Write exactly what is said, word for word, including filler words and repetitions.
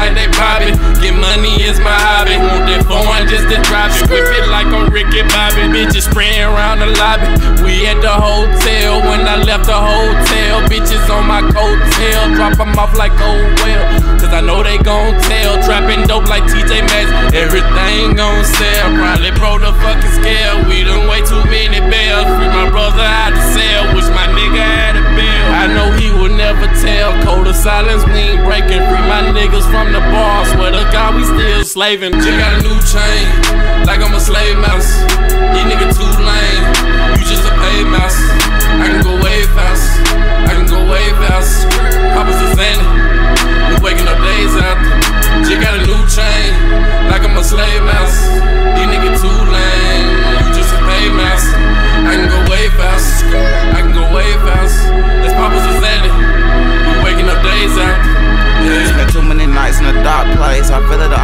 like they poppin'. Get money is my hobby. Want that foreign just to drop it. Whip it like I'm Ricky Bobby. Bitches spraying around the lobby. We at the hotel. When I left the hotel, bitches on my coattail. Drop them off like oh well, cause I know they gon' tell. Trapping dope like T J Maxx. Everything gon' sell. Probably broke the fucking scale. We done way too many bells. Free my brother out the cell. Wish my nigga had a bill. I know he would never tell. Code of silence, we ain't breaking. Free my niggas from the bar. Swear to God, we still slaving. Just got a new chain, like I'm a slave mouse. These niggas too lame. You just a pay mouse. I can go way fast. I can go way fast. Papa's a Zanny. We waking up days after. Just got a new chain, like I'm a slave mouse. These niggas too lame. You just a pay mouse. I can go way fast. I can go way fast. That's Papa's a Zanny. We waking up days after. Yeah. Spent too many nights in a dark place. I feel it